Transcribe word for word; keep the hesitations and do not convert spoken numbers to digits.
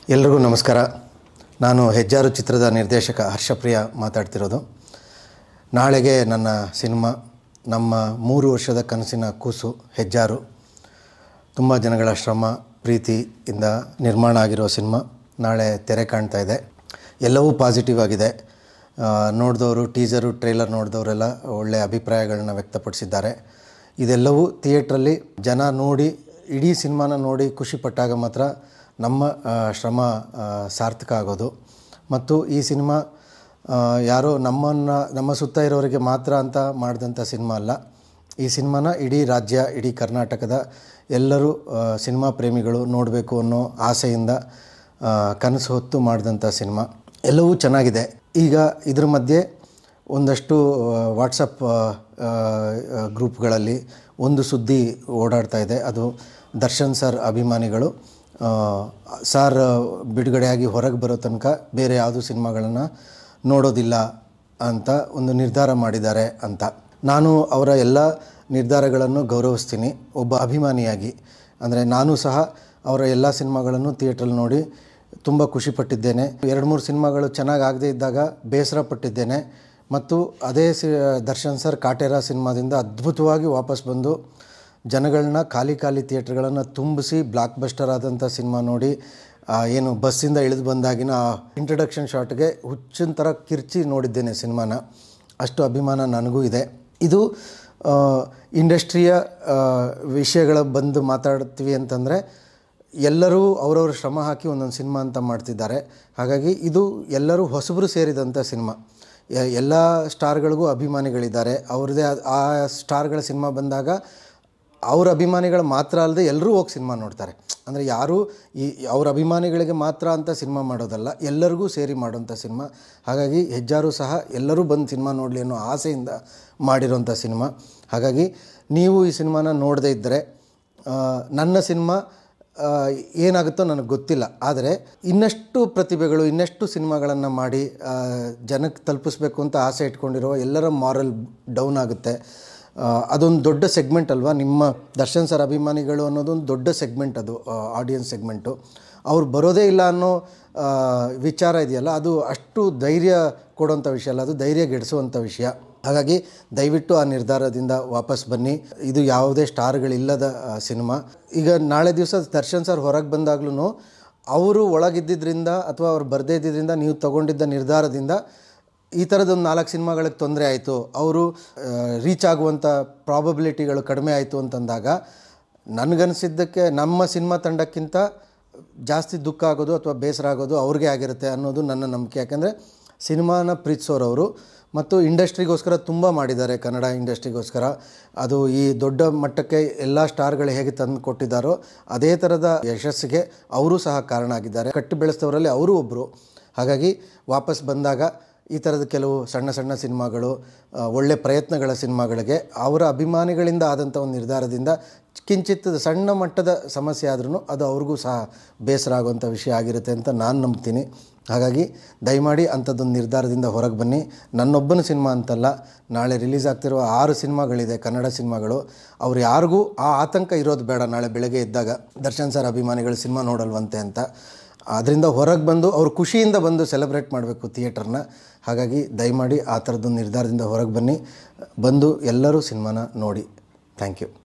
ಎಲ್ರಿಗೂ ನಮಸ್ಕಾರ. ನಾನು ಹೆಜ್ಜಾರು ಚಿತ್ರದ ನಿರ್ದೇಶಕ ಹರ್ಷಪ್ರಿಯ ಮಾತಾಡ್ತಿರೋದು. ನಾಳೆಗೆ ನನ್ನ ಸಿನಿಮಾ, ನಮ್ಮ ಮೂರು ವರ್ಷದ ಕನಸಿನ ಕೂಸು ಹೆಜ್ಜಾರು, ತುಂಬ ಜನಗಳ ಶ್ರಮ ಪ್ರೀತಿಯಿಂದ ನಿರ್ಮಾಣ ಆಗಿರೋ ಸಿನಿಮಾ ನಾಳೆ ತೆರೆ ಕಾಣ್ತಾ ಇದೆ. ಎಲ್ಲವೂ ಪಾಸಿಟಿವ್ ಆಗಿದೆ. ನೋಡಿದವರು ಟೀಸರು ಟ್ರೇಲರ್ ನೋಡಿದವರೆಲ್ಲ ಒಳ್ಳೆಯ ಅಭಿಪ್ರಾಯಗಳನ್ನ ವ್ಯಕ್ತಪಡಿಸಿದ್ದಾರೆ. ಇದೆಲ್ಲವೂ ಥಿಯೇಟ್ರಲ್ಲಿ ಜನ ನೋಡಿ ಇಡೀ ಸಿನಿಮಾನ ನೋಡಿ ಖುಷಿಪಟ್ಟಾಗ ಮಾತ್ರ ನಮ್ಮ ಶ್ರಮ ಸಾರ್ಥಕ ಆಗೋದು. ಮತ್ತು ಈ ಸಿನಿಮಾ ಯಾರೋ ನಮ್ಮನ್ನು ನಮ್ಮ ಸುತ್ತ ಇರೋರಿಗೆ ಮಾತ್ರ ಅಂತ ಮಾಡಿದಂಥ ಸಿನಿಮಾ ಅಲ್ಲ. ಈ ಸಿನಿಮಾನ ಇಡೀ ರಾಜ್ಯ, ಇಡೀ ಕರ್ನಾಟಕದ ಎಲ್ಲರೂ ಸಿನಿಮಾ ಪ್ರೇಮಿಗಳು ನೋಡಬೇಕು ಅನ್ನೋ ಆಸೆಯಿಂದ ಕನಸು ಹೊತ್ತು ಮಾಡಿದಂಥ ಸಿನಿಮಾ. ಎಲ್ಲವೂ ಚೆನ್ನಾಗಿದೆ. ಈಗ ಇದ್ರ ಮಧ್ಯೆ ಒಂದಷ್ಟು ವಾಟ್ಸಪ್ ಗ್ರೂಪ್ಗಳಲ್ಲಿ ಒಂದು ಸುದ್ದಿ ಓಡಾಡ್ತಾ ಇದೆ. ಅದು ದರ್ಶನ್ ಸರ್ ಅಭಿಮಾನಿಗಳು ಸಾರ್ ಬಿಡುಗಡೆಯಾಗಿ ಹೊರಗೆ ಬರೋ ತನಕ ಬೇರೆ ಯಾವುದೂ ಸಿನಿಮಾಗಳನ್ನು ನೋಡೋದಿಲ್ಲ ಅಂತ ಒಂದು ನಿರ್ಧಾರ ಮಾಡಿದ್ದಾರೆ ಅಂತ. ನಾನು ಅವರ ಎಲ್ಲ ನಿರ್ಧಾರಗಳನ್ನು ಗೌರವಿಸ್ತೀನಿ ಒಬ್ಬ ಅಭಿಮಾನಿಯಾಗಿ. ಅಂದರೆ ನಾನು ಸಹ ಅವರ ಎಲ್ಲ ಸಿನಿಮಾಗಳನ್ನು ಥಿಯೇಟ್ರಲ್ಲಿ ನೋಡಿ ತುಂಬ ಖುಷಿಪಟ್ಟಿದ್ದೇನೆ. ಎರಡು ಮೂರು ಸಿನಿಮಾಗಳು ಚೆನ್ನಾಗಿ ಆಗದೇ ಇದ್ದಾಗ ಬೇಸರ ಪಟ್ಟಿದ್ದೇನೆ. ಮತ್ತು ಅದೇ ಸಿ ದರ್ಶನ್ ಸರ್ ಕಾಟೇರ ಸಿನಿಮಾದಿಂದ ಅದ್ಭುತವಾಗಿ ವಾಪಸ್ ಬಂದು ಜನಗಳನ್ನ ಖಾಲಿ ಖಾಲಿ ಥಿಯೇಟ್ರ್ಗಳನ್ನು ತುಂಬಿಸಿ ಬ್ಲಾಕ್ ಬಸ್ಟರ್ ಆದಂಥ ಸಿನಿಮಾ ನೋಡಿ, ಏನು ಬಸ್ಸಿಂದ ಇಳಿದು ಬಂದಾಗಿನ ಆ ಇಂಟ್ರಡಕ್ಷನ್ ಶಾಟ್ಗೆ ಹುಚ್ಚಿನ ಥರ ಕಿರ್ಚಿ ನೋಡಿದ್ದೇನೆ ಸಿನಿಮಾನ. ಅಷ್ಟು ಅಭಿಮಾನ ನನಗೂ ಇದೆ. ಇದು ಇಂಡಸ್ಟ್ರಿಯ ವಿಷಯಗಳ ಬಂದು ಮಾತಾಡ್ತೀವಿ ಅಂತಂದರೆ ಎಲ್ಲರೂ ಅವರವ್ರ ಶ್ರಮ ಹಾಕಿ ಒಂದೊಂದು ಸಿನಿಮಾ ಅಂತ ಮಾಡ್ತಿದ್ದಾರೆ. ಹಾಗಾಗಿ ಇದು ಎಲ್ಲರೂ ಹೊಸಬರು ಸೇರಿದಂಥ ಸಿನಿಮಾ. ಎಲ್ಲ ಸ್ಟಾರ್ಗಳಿಗೂ ಅಭಿಮಾನಿಗಳಿದ್ದಾರೆ. ಅವ್ರದ್ದೇ ಆ ಸ್ಟಾರ್ಗಳ ಸಿನಿಮಾ ಬಂದಾಗ ಅವ್ರ ಅಭಿಮಾನಿಗಳು ಮಾತ್ರ ಅಲ್ಲದೆ ಎಲ್ಲರೂ ಹೋಗಿ ಸಿನಿಮಾ ನೋಡ್ತಾರೆ. ಅಂದರೆ ಯಾರೂ ಈ ಅವ್ರ ಅಭಿಮಾನಿಗಳಿಗೆ ಮಾತ್ರ ಅಂತ ಸಿನಿಮಾ ಮಾಡೋದಲ್ಲ, ಎಲ್ಲರಿಗೂ ಸೇರಿ ಮಾಡೋಂಥ ಸಿನಿಮಾ. ಹಾಗಾಗಿ ಹೆಜ್ಜಾರು ಸಹ ಎಲ್ಲರೂ ಬಂದು ಸಿನಿಮಾ ನೋಡಲಿ ಅನ್ನೋ ಆಸೆಯಿಂದ ಮಾಡಿರೋಂಥ ಸಿನಿಮಾ. ಹಾಗಾಗಿ ನೀವು ಈ ಸಿನಿಮಾನ ನೋಡದೇ ಇದ್ದರೆ ನನ್ನ ಸಿನಿಮಾ ಏನಾಗುತ್ತೋ ನನಗೆ ಗೊತ್ತಿಲ್ಲ. ಆದರೆ ಇನ್ನಷ್ಟು ಪ್ರತಿಭೆಗಳು ಇನ್ನಷ್ಟು ಸಿನಿಮಾಗಳನ್ನು ಮಾಡಿ ಜನಕ್ಕೆ ತಲುಪಿಸ್ಬೇಕು ಅಂತ ಆಸೆ ಇಟ್ಕೊಂಡಿರೋ ಎಲ್ಲರ ಮಾರಲ್ ಡೌನ್ ಆಗುತ್ತೆ. ಅದೊಂದು ದೊಡ್ಡ ಸೆಗ್ಮೆಂಟ್ ಅಲ್ವಾ, ನಿಮ್ಮ ದರ್ಶನ್ ಸರ್ ಅಭಿಮಾನಿಗಳು ಅನ್ನೋದೊಂದು ದೊಡ್ಡ ಸೆಗ್ಮೆಂಟ್. ಅದು ಆಡಿಯನ್ಸ್ ಸೆಗ್ಮೆಂಟು. ಅವ್ರು ಬರೋದೇ ಇಲ್ಲ ಅನ್ನೋ ವಿಚಾರ ಇದೆಯಲ್ಲ, ಅದು ಅಷ್ಟು ಧೈರ್ಯ ಕೊಡೋಂಥ ವಿಷಯ ಅಲ್ಲ, ಅದು ಧೈರ್ಯ ಗೆಡಿಸುವಂಥ ವಿಷಯ. ಹಾಗಾಗಿ ದಯವಿಟ್ಟು ಆ ನಿರ್ಧಾರದಿಂದ ವಾಪಸ್ ಬನ್ನಿ. ಇದು ಯಾವುದೇ ಸ್ಟಾರ್ಗಳಿಲ್ಲದ ಸಿನಿಮಾ. ಈಗ ನಾಳೆ ದಿವಸ ದರ್ಶನ್ ಸರ್ ಹೊರಗೆ ಬಂದಾಗ್ಲೂ ಅವರು ಒಳಗಿದ್ದರಿಂದ ಅಥವಾ ಅವ್ರು ಬರದೇ ಇದ್ದಿದ್ದರಿಂದ ನೀವು ತಗೊಂಡಿದ್ದ ನಿರ್ಧಾರದಿಂದ ಈ ಥರದೊಂದು ನಾಲ್ಕು ಸಿನಿಮಾಗಳಿಗೆ ತೊಂದರೆ ಆಯಿತು, ಅವರು ರೀಚ್ ಆಗುವಂಥ ಪ್ರಾಬಬಿಲಿಟಿಗಳು ಕಡಿಮೆ ಆಯಿತು ಅಂತಂದಾಗ ನನಗನ್ನಿಸಿದ್ದಕ್ಕೆ ನಮ್ಮ ಸಿನಿಮಾ ತಂಡಕ್ಕಿಂತ ಜಾಸ್ತಿ ದುಃಖ ಆಗೋದು ಅಥವಾ ಬೇಸರ ಆಗೋದು ಅವ್ರಿಗೆ ಆಗಿರುತ್ತೆ ಅನ್ನೋದು ನನ್ನ ನಂಬಿಕೆ. ಯಾಕೆಂದರೆ ಸಿನಿಮಾನ ಪ್ರೀತಿಸೋರವರು ಮತ್ತು ಇಂಡಸ್ಟ್ರಿಗೋಸ್ಕರ ತುಂಬ ಮಾಡಿದ್ದಾರೆ, ಕನ್ನಡ ಇಂಡಸ್ಟ್ರಿಗೋಸ್ಕರ. ಅದು ಈ ದೊಡ್ಡ ಮಟ್ಟಕ್ಕೆ ಎಲ್ಲ ಸ್ಟಾರ್ಗಳು ಹೇಗೆ ತಂದು ಕೊಟ್ಟಿದ್ದಾರೋ ಅದೇ ಥರದ ಯಶಸ್ಸಿಗೆ ಅವರು ಸಹ ಕಾರಣ ಆಗಿದ್ದಾರೆ. ಕಟ್ಟಿ ಬೆಳೆಸಿದವರಲ್ಲಿ ಅವರು ಒಬ್ಬರು. ಹಾಗಾಗಿ ವಾಪಸ್ ಬಂದಾಗ ಈ ಥರದ ಕೆಲವು ಸಣ್ಣ ಸಣ್ಣ ಸಿನಿಮಾಗಳು, ಒಳ್ಳೆ ಪ್ರಯತ್ನಗಳ ಸಿನಿಮಾಗಳಿಗೆ ಅವರ ಅಭಿಮಾನಿಗಳಿಂದ ಆದಂಥ ಒಂದು ನಿರ್ಧಾರದಿಂದ ಕಿಂಚಿತ್ ಸಣ್ಣ ಮಟ್ಟದ ಸಮಸ್ಯೆ ಆದ್ರೂ ಅದು ಅವ್ರಿಗೂ ಸಹ ಬೇಸರ ಆಗುವಂಥ ವಿಷಯ ಆಗಿರುತ್ತೆ ಅಂತ ನಾನು ನಂಬ್ತೀನಿ. ಹಾಗಾಗಿ ದಯಮಾಡಿ ಅಂಥದ್ದೊಂದು ನಿರ್ಧಾರದಿಂದ ಹೊರಗೆ ಬನ್ನಿ. ನನ್ನೊಬ್ಬನ ಸಿನಿಮಾ ಅಂತಲ್ಲ, ನಾಳೆ ರಿಲೀಸ್ ಆಗ್ತಿರುವ ಆರು ಸಿನಿಮಾಗಳಿದೆ ಕನ್ನಡ ಸಿನಿಮಾಗಳು. ಅವ್ರು ಯಾರಿಗೂ ಆ ಆತಂಕ ಇರೋದು ಬೇಡ. ನಾಳೆ ಬೆಳಗ್ಗೆ ಇದ್ದಾಗ ದರ್ಶನ್ ಸರ್ ಅಭಿಮಾನಿಗಳು ಸಿನಿಮಾ ನೋಡಲ್ವಂತೆ ಅಂತ. ಅದರಿಂದ ಹೊರಗೆ ಬಂದು ಅವರು ಖುಷಿಯಿಂದ ಬಂದು ಸೆಲೆಬ್ರೇಟ್ ಮಾಡಬೇಕು ಥಿಯೇಟರ್ನ. ಹಾಗಾಗಿ ದಯಮಾಡಿ ಆ ಥರದ್ದೊಂದು ನಿರ್ಧಾರದಿಂದ ಹೊರಗೆ ಬನ್ನಿ. ಬಂದು ಎಲ್ಲರೂ ಸಿನಿಮಾನ ನೋಡಿ. Thank you.